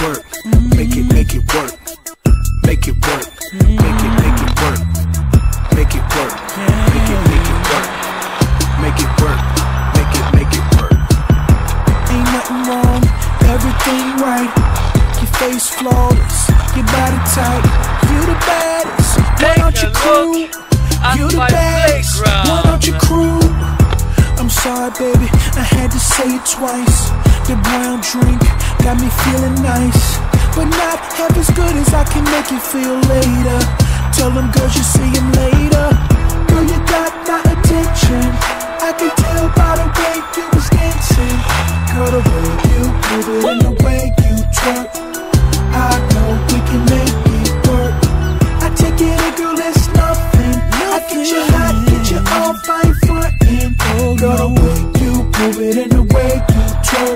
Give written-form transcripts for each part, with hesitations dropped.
work, make it work, make it work, make it work, make it work, make it work, make it work, make it work. Ain't nothing wrong, everything right. Your face flawless, your body tight. You the baddest, why don't you crew? You the baddest, why don't you crew? I'm sorry baby, I had to say it twice. The brown drink got me feeling nice, but not half as good as I can make you feel later. Tell them girls you see them later. Girl, you got my attention, I can tell by the way you was dancing. Girl, the way you move it and the way you twerk, I know we can make it work. I take it a girl, it's nothing. I get you hot, get you all fine frontin'. Girl, the way you move it and the way you twerk,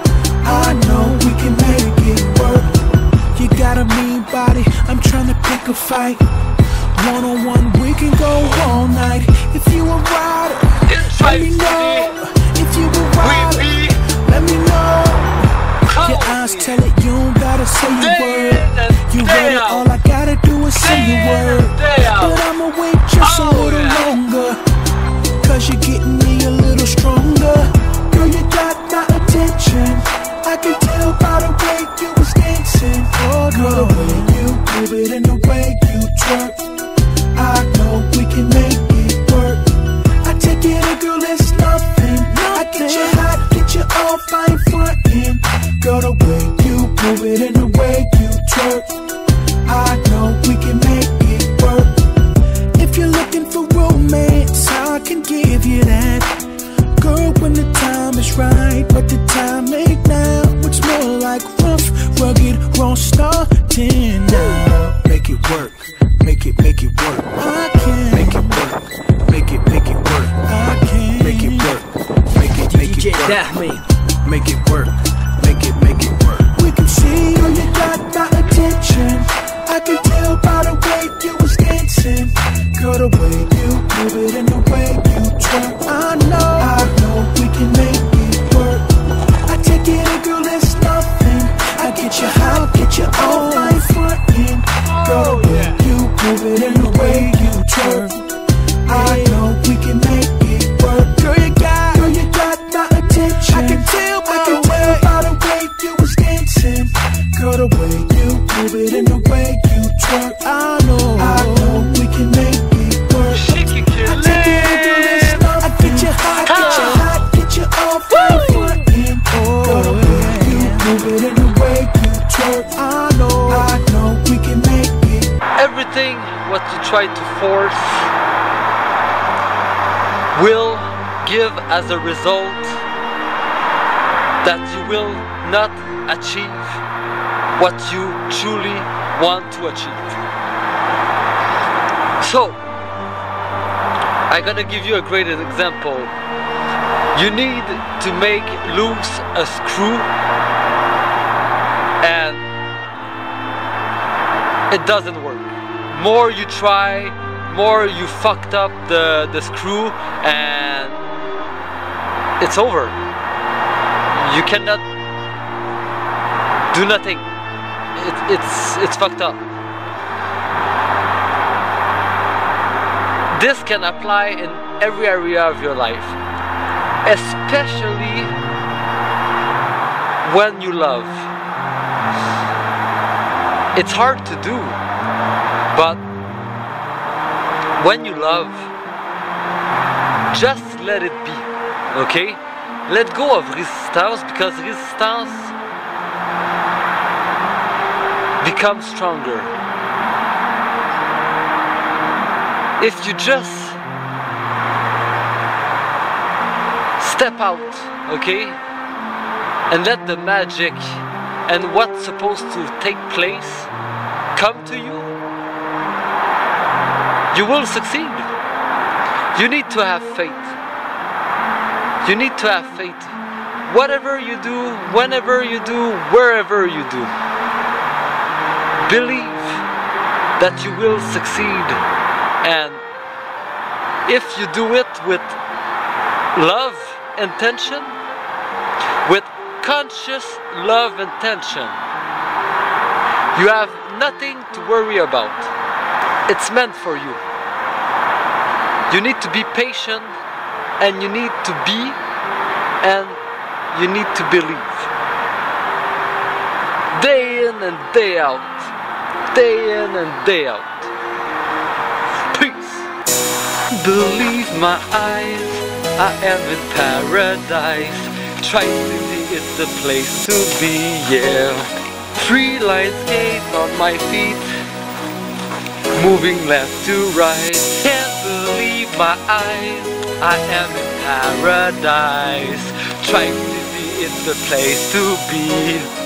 I know we can make it work. You got a mean body, I'm tryna pick a fight. One-on-one, we can go all night. If you a rider, let me know. If you a rider, let me know. Your eyes tell it, you don't gotta say a word. You read it, all I gotta do is say a word. But I'ma wait just a little longer, cause you're getting me a little stronger. Girl, you got my attention, I can tell by the way you was dancing. Oh, girl, the way you move it and the way you twerk, I know we can make it work. I take it a girl, it's nothing. I get you hot, get you all fine frontin'. Girl, the way you move it and the way you twerk, I know we can make it work. If you're looking for romance, I can give you that. Girl, when the time is right, but the time ain't now. It's more like rough, rugged, raw starting now. Make it work, make it work. I can make it work, make it work. I can make it work, make it work. Make it work, make it work. We can see how you got my attention, I can tell by the way you was dancing. Girl, the way you move it and the way you twerk, I know we can make it work. I take it a girl, it's nothing. I get you hot, get you all my frontin'. Girl, the way you move it and the way you twerk, I know we can make it work. Girl, you got my attention, I can tell by the way you was dancing. Girl, the way you move it and the way you twerk, I know we can make it work. I take it a girl, it's nothing. I get you hot, get you all fine frontin'. Girl, the way you move it and the way you twerk, I know we can make it. Everything what you try to force will give as a result that you will not achieve what you truly want to achieve. So, I'm gonna give you a great example. You need to make loose a screw, and it doesn't work. More you try, more you fucked up the screw, and it's over. You cannot do nothing. It's fucked up. This can apply in every area of your life, especially when you love. It's hard to do, but when you love, just let it be, okay? Let go of resistance, because resistance becomes stronger. If you just step out, okay, and let the magic and what's supposed to take place come to you, you will succeed. You need to have faith. You need to have faith. Whatever you do, whenever you do, wherever you do, believe that you will succeed. And if you do it with love, intention, with conscious love intention, You have nothing to worry about. It's meant for you. You need to be patient, and you need to be, and you need to believe. Day in and day out. Day in and day out. Peace. Believe my eyes, I am in paradise. Tri-City is the place to be, yeah. 3 line skate on my feet, moving left to right. Can't believe my eyes, I am in paradise. Tri-City is the place to be.